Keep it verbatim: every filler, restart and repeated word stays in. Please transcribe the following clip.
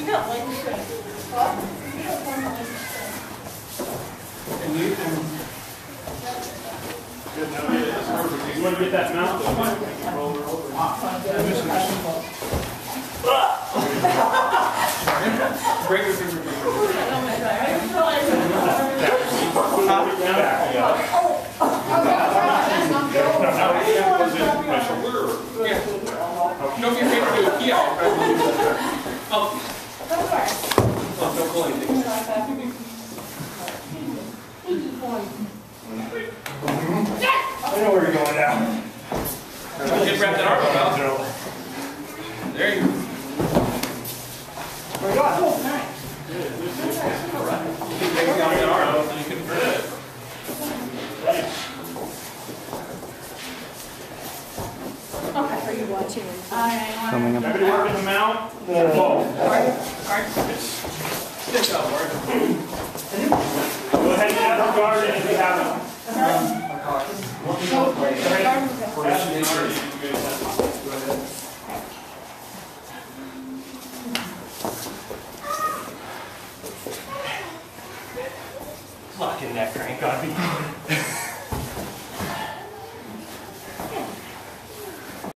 You want to get that mount? Break your finger. Don't be afraid to do a key out. Oh. Oh, don't pull anything. I know where you're going now. Just wrap that arm about. There you go. Where you going? You can take down that arm so you can turn it. Okay, are you watching? Coming up. Everybody working the mount? Whoa. Stick up, Mark. Go ahead and have the guard in if you have it. Locking that crank on me.